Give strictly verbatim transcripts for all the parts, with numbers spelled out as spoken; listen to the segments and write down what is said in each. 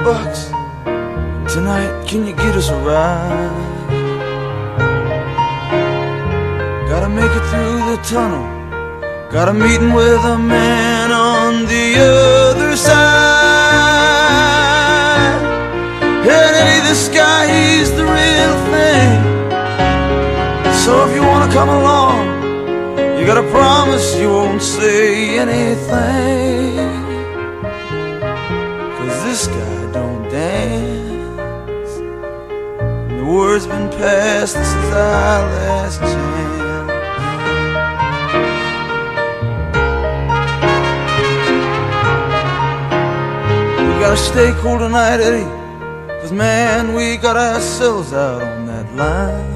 bucks. Tonight, can you get us a ride? Gotta make it through the tunnel. Got a meeting with a man on the other side. And Eddie, this guy, he's the real thing. So if you wanna come along, you gotta promise you won't say anything. Cause this guy don't dance, and the word's been passed since our last chance. We gotta stay cool tonight, Eddie, cause man, we got ourselves out on that line.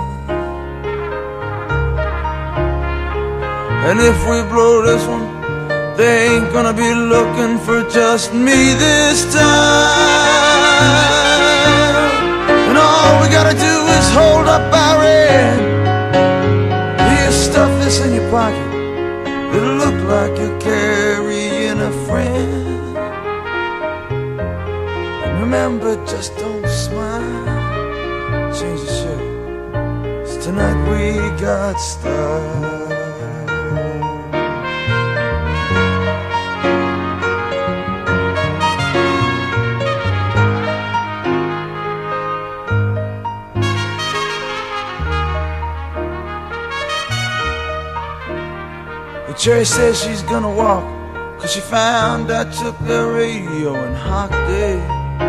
And if we blow this one, they ain't gonna be looking for just me this time. And all we gotta do is hold up our end. Here, stuff this in your pocket. It'll look like you're carrying a friend. And remember, just don't smile. Change the shirt, 'cause tonight we got style. Cherry says she's gonna walk, cause she found I took the radio and hocked it.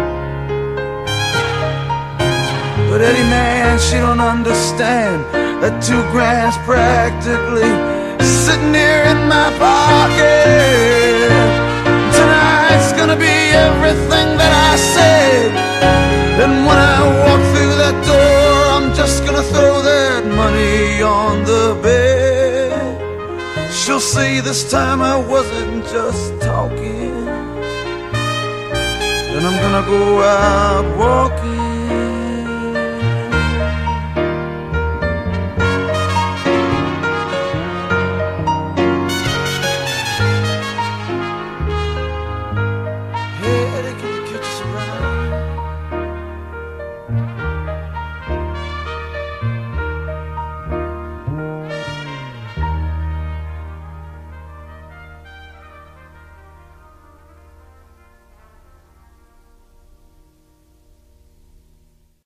But Eddie, man, she don't understand that two grand's practically sitting here in my pocket. Tonight's gonna be everything that I said. And when I walk through that door, I'm just gonna throw that money on the bed. She'll see this time I wasn't just talking. Then I'm gonna go out walking.